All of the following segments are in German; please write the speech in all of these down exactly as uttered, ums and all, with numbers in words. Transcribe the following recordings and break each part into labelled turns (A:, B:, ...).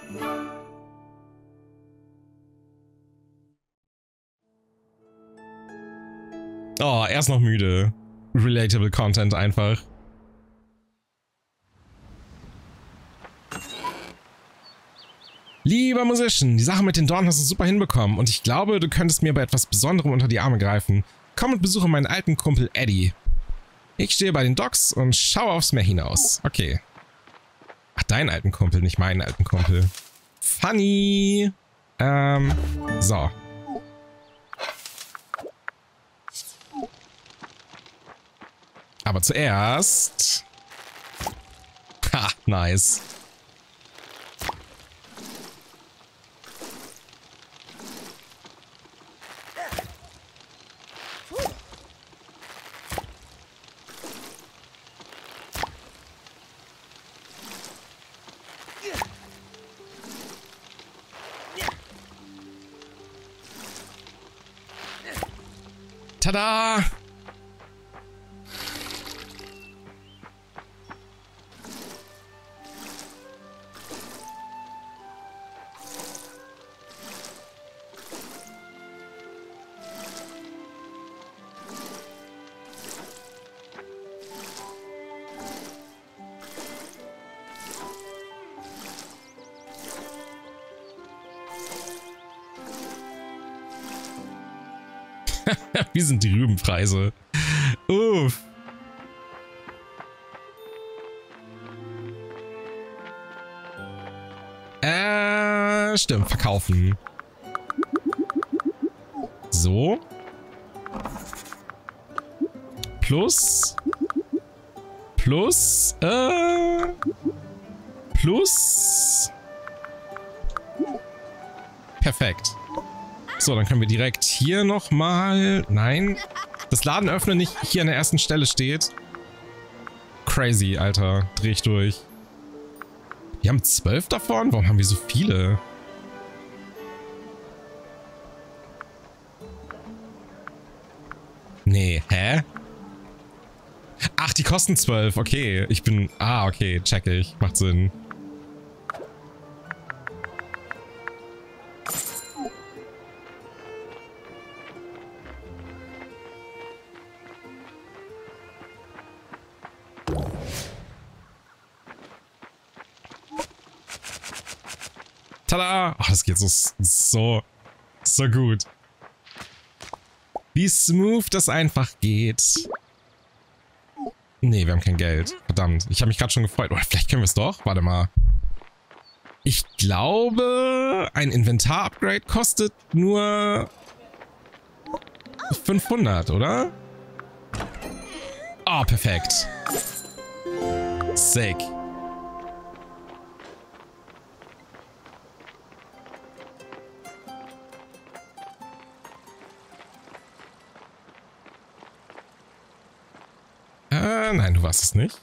A: Oh, er ist noch müde. Relatable Content einfach. Lieber Musician, die Sache mit den Dornen hast du super hinbekommen und ich glaube, du könntest mir bei etwas Besonderem unter die Arme greifen. Komm und besuche meinen alten Kumpel Eddie. Ich stehe bei den Docks und schaue aufs Meer hinaus. Okay. Ach, deinen alten Kumpel, nicht meinen alten Kumpel. Funny. Ähm, so. Aber zuerst... Ha, nice. Tada! Wie sind die Rübenpreise? Uff. Äh, stimmt, verkaufen. So. Plus. Plus. Äh. Plus. Perfekt. So, dann können wir direkt hier nochmal... Nein. Das Laden öffnen nicht hier an der ersten Stelle steht. Crazy, Alter. Dreh ich durch. Wir haben zwölf davon? Warum haben wir so viele? Nee, hä? Ach, die kosten zwölf. Okay, ich bin... Ah, okay, check ich. Macht Sinn. Tada! Oh, das geht so, so, so gut. Wie smooth das einfach geht. Nee, wir haben kein Geld. Verdammt, ich habe mich gerade schon gefreut. Oder vielleicht können wir es doch. Warte mal. Ich glaube, ein Inventar-Upgrade kostet nur fünfhundert, oder? Oh, perfekt. Sick. Äh, nein, du warst es nicht.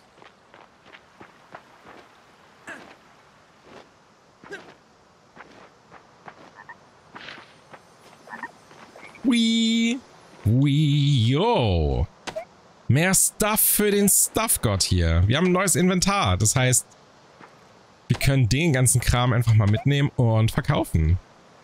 A: Wee. Wee, yo. Mehr Stuff für den Stuff-Gott hier. Wir haben ein neues Inventar. Das heißt, wir können den ganzen Kram einfach mal mitnehmen und verkaufen.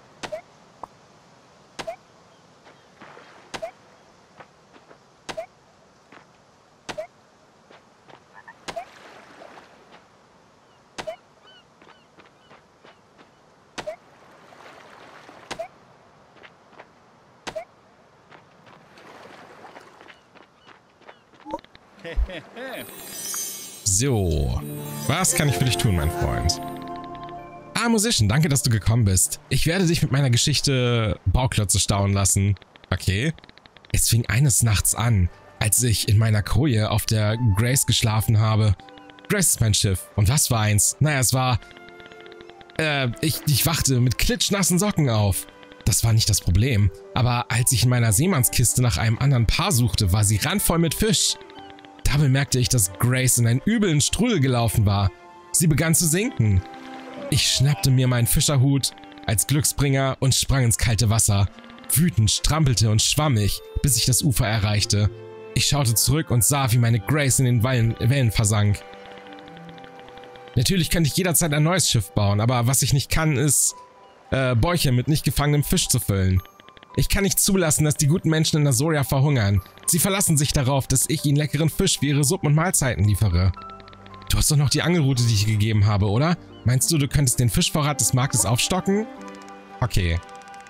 A: So, was kann ich für dich tun, mein Freund? Ah, Musician, danke, dass du gekommen bist. Ich werde dich mit meiner Geschichte Bauklötze staunen lassen. Okay. Es fing eines Nachts an, als ich in meiner Koje auf der Grace geschlafen habe. Grace ist mein Schiff. Und was war eins? Naja, es war... Äh, ich, ich wachte mit klitschnassen Socken auf. Das war nicht das Problem. Aber als ich in meiner Seemannskiste nach einem anderen Paar suchte, war sie randvoll mit Fisch. Da bemerkte ich, dass Grace in einen üblen Strudel gelaufen war. Sie begann zu sinken. Ich schnappte mir meinen Fischerhut als Glücksbringer und sprang ins kalte Wasser. Wütend strampelte und schwamm ich, bis ich das Ufer erreichte. Ich schaute zurück und sah, wie meine Grace in den Wellen, Wellen versank. Natürlich könnte ich jederzeit ein neues Schiff bauen, aber was ich nicht kann, ist, äh, Bäuche mit nicht gefangenem Fisch zu füllen. Ich kann nicht zulassen, dass die guten Menschen in Nazoria verhungern. Sie verlassen sich darauf, dass ich ihnen leckeren Fisch für ihre Suppen und Mahlzeiten liefere. Du hast doch noch die Angelroute, die ich gegeben habe, oder? Meinst du, du könntest den Fischvorrat des Marktes aufstocken? Okay.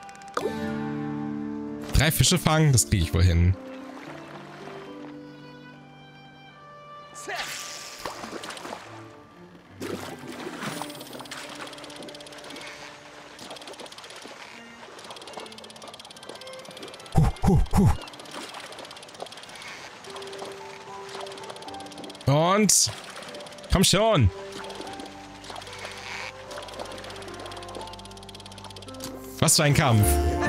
A: Drei Fische fangen, das kriege ich wohl hin. Huh, huh, huh. Und... Komm schon! Was für ein Kampf!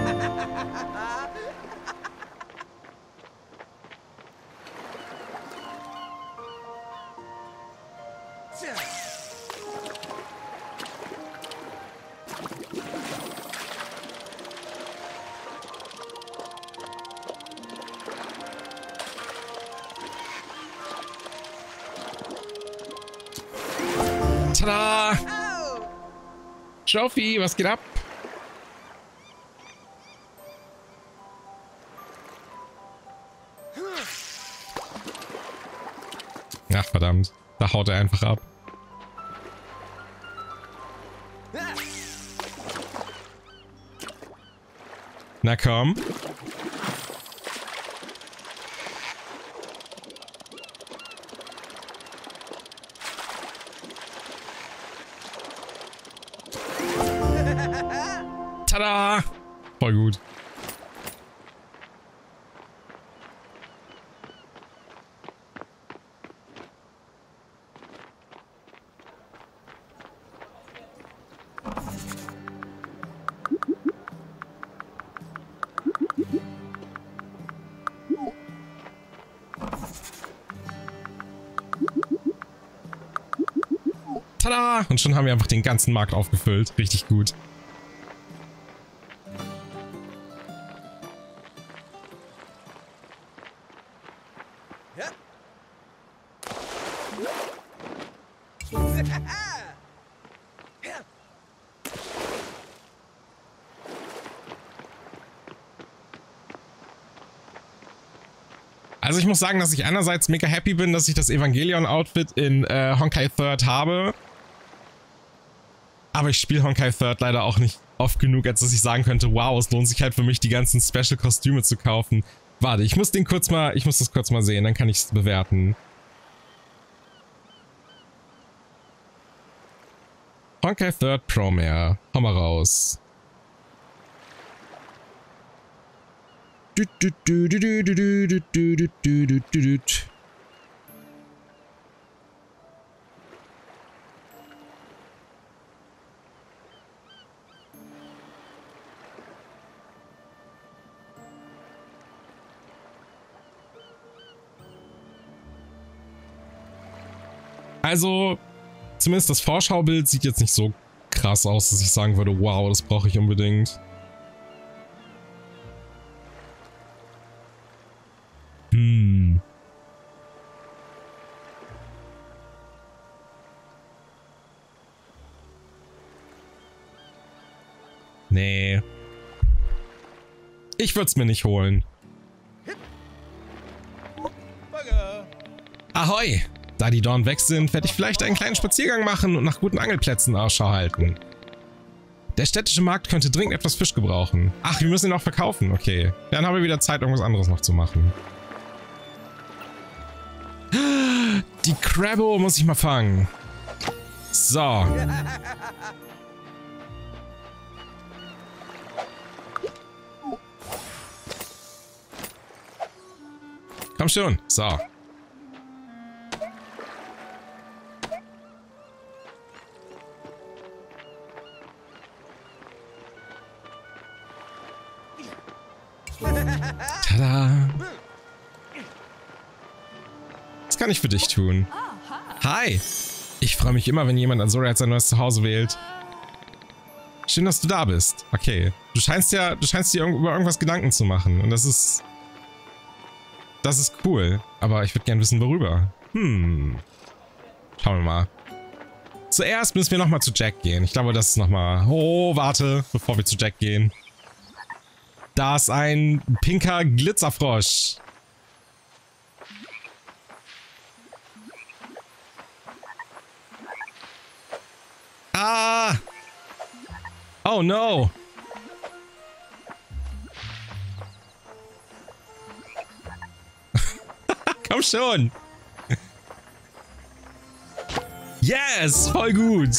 A: Tada! Trophy, was geht ab? Ach, verdammt. Da haut er einfach ab. Na komm. Tada! Voll gut. Tada! Und schon haben wir einfach den ganzen Markt aufgefüllt. Richtig gut. Also ich muss sagen, dass ich einerseits mega happy bin, dass ich das Evangelion-Outfit in äh, Honkai Third habe. Aber ich spiele Honkai Third leider auch nicht oft genug, als dass ich sagen könnte, wow, es lohnt sich halt für mich, die ganzen Special-Kostüme zu kaufen. Warte, ich muss den kurz mal, ich muss das kurz mal sehen, dann kann ich es bewerten. Honkai Third Promare. Hau mal raus. Also, zumindest das Vorschaubild sieht jetzt nicht so krass aus, dass ich sagen würde, wow, das brauche ich unbedingt. Hm. Nee. Ich würde es mir nicht holen. Ahoi! Da die Dornen weg sind, werde ich vielleicht einen kleinen Spaziergang machen und nach guten Angelplätzen Ausschau halten. Der städtische Markt könnte dringend etwas Fisch gebrauchen. Ach, wir müssen ihn auch verkaufen. Okay. Dann haben wir wieder Zeit, irgendwas anderes noch zu machen. Die Crabbo muss ich mal fangen. So. Komm schon. So. Tada. Was kann ich für dich tun? Hi. Ich freue mich immer, wenn jemand Nazoria als sein neues Zuhause wählt. Schön, dass du da bist. Okay. Du scheinst ja, du scheinst dir über irgendwas Gedanken zu machen. Und das ist... Das ist cool. Aber ich würde gerne wissen, worüber. Hm. Schauen wir mal. Zuerst müssen wir nochmal zu Jack gehen. Ich glaube, das ist nochmal... Oh, warte, bevor wir zu Jack gehen. Da ist ein pinker Glitzerfrosch. Ah! Oh no! Komm schon! Yes! Voll gut!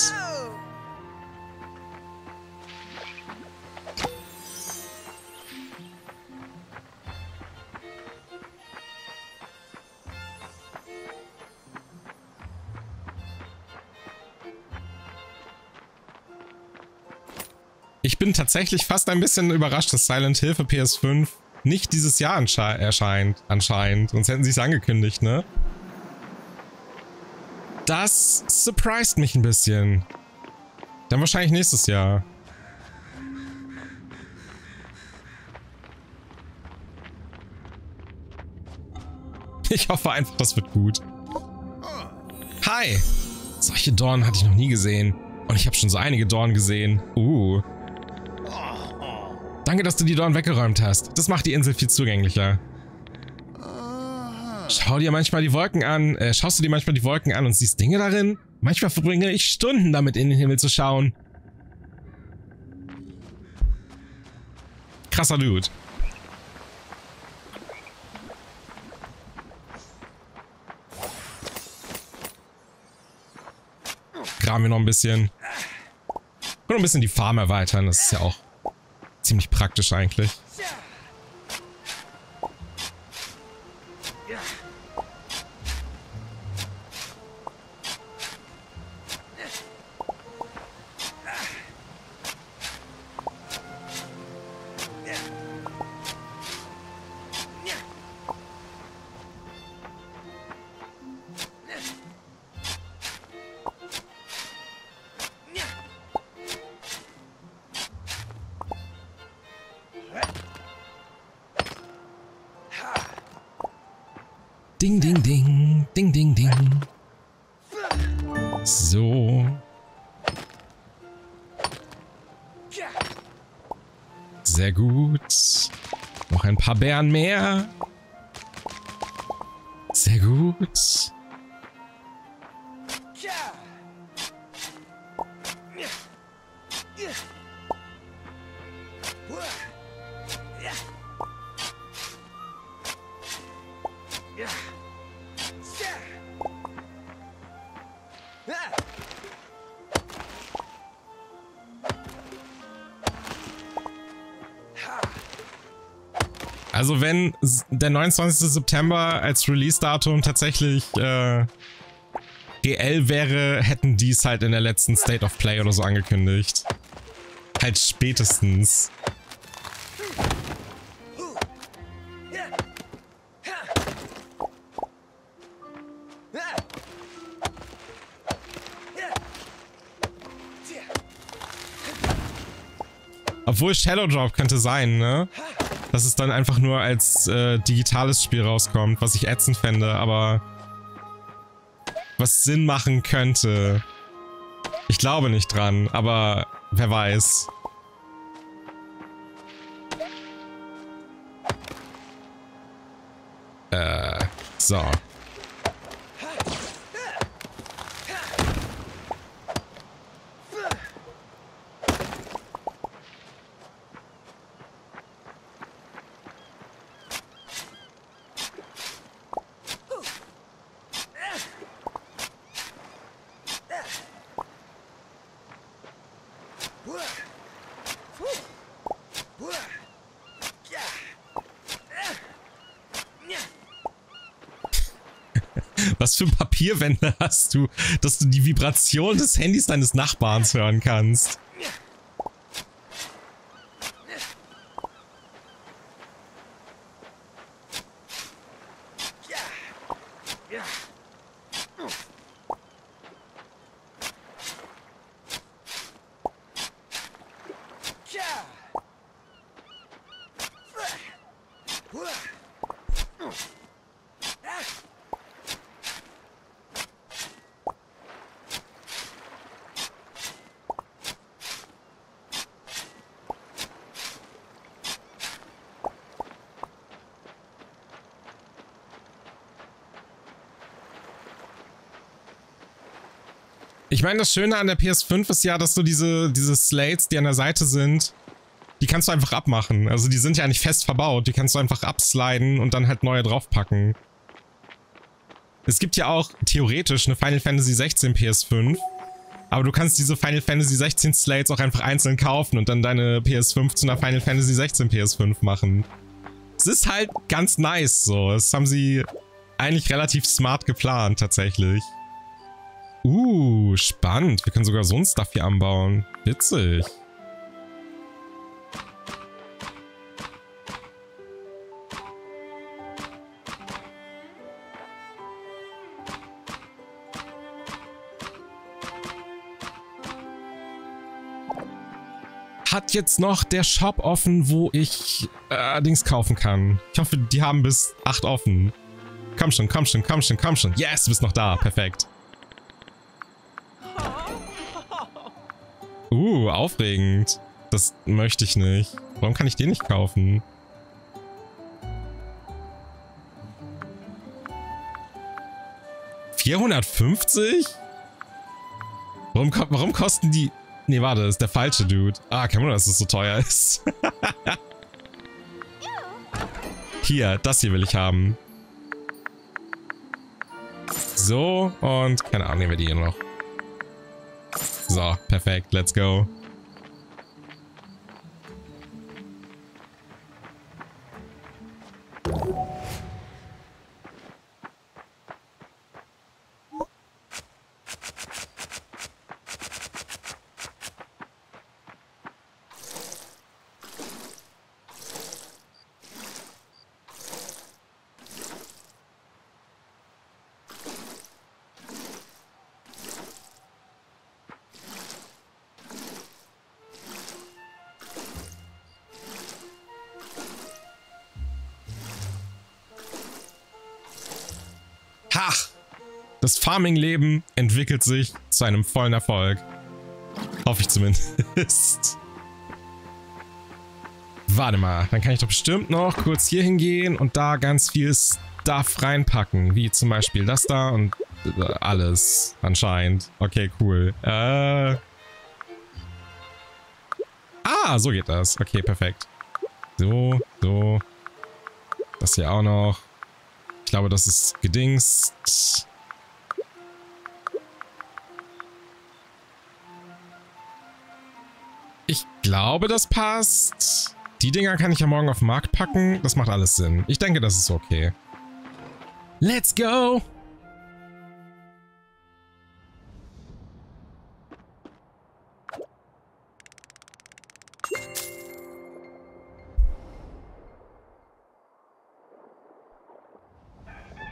A: Ich bin tatsächlich fast ein bisschen überrascht, dass Silent Hill für P S fünf nicht dieses Jahr erscheint, anscheinend. Sonst hätten sie es angekündigt, ne? Das surprised mich ein bisschen. Dann wahrscheinlich nächstes Jahr. Ich hoffe einfach, das wird gut. Hi! Solche Dornen hatte ich noch nie gesehen. Und ich habe schon so einige Dornen gesehen. Uh. Danke, dass du die Dornen weggeräumt hast. Das macht die Insel viel zugänglicher. Schau dir manchmal die Wolken an. Äh, schaust du dir manchmal die Wolken an und siehst Dinge darin? Manchmal verbringe ich Stunden damit, in den Himmel zu schauen. Krasser Dude. Graben wir noch ein bisschen. Und noch ein bisschen die Farm erweitern. Das ist ja auch ziemlich praktisch eigentlich. Ding, ding, ding. Ding, ding, ding. So. Sehr gut. Noch ein paar Beeren mehr. Sehr gut. Also wenn der neunundzwanzigste September als Release-Datum tatsächlich äh, reell wäre, hätten die es halt in der letzten State of Play oder so angekündigt. Halt spätestens. Obwohl Shadow Drop könnte sein, ne? Dass es dann einfach nur als äh, digitales Spiel rauskommt, was ich ätzend fände, aber was Sinn machen könnte. Ich glaube nicht dran, aber wer weiß. Äh, so. Was für Papierwände hast du, dass du die Vibration des Handys deines Nachbarns hören kannst? Ich meine, das Schöne an der P S fünf ist ja, dass du diese, diese Slates, die an der Seite sind, die kannst du einfach abmachen. Also die sind ja nicht fest verbaut. Die kannst du einfach absliden und dann halt neue draufpacken. Es gibt ja auch theoretisch eine Final Fantasy sechzehn P S fünf. Aber du kannst diese Final Fantasy sechzehn Slates auch einfach einzeln kaufen und dann deine P S fünf zu einer Final Fantasy sechzehn P S fünf machen. Es ist halt ganz nice so. Das haben sie eigentlich relativ smart geplant tatsächlich. Uh, spannend. Wir können sogar so ein Stuff hier anbauen. Witzig. Hat jetzt noch der Shop offen, wo ich äh, Dings kaufen kann. Ich hoffe, die haben bis acht offen. Komm schon, komm schon, komm schon, komm schon. Yes, du bist noch da. Perfekt. Uh, aufregend. Das möchte ich nicht. Warum kann ich den nicht kaufen? vierhundertfünfzig? Warum, warum kosten die... Nee, warte, das ist der falsche Dude. Ah, kein Wunder, dass es so teuer ist. Hier, das hier will ich haben. So, und keine Ahnung, nehmen wir die hier noch. So, perfekt, let's go. Ha! Das Farming-Leben entwickelt sich zu einem vollen Erfolg. Hoffe ich zumindest. Warte mal, dann kann ich doch bestimmt noch kurz hier hingehen und da ganz viel Stuff reinpacken. Wie zum Beispiel das da und alles anscheinend. Okay, cool. Äh... Ah, so geht das. Okay, perfekt. So, so. Das hier auch noch. Ich glaube, das ist gedingst. Ich glaube, das passt. Die Dinger kann ich ja morgen auf den Markt packen. Das macht alles Sinn. Ich denke, das ist okay. Let's go!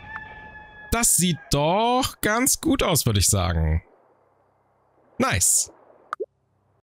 A: Das sieht doch ganz gut aus, würde ich sagen. Nice.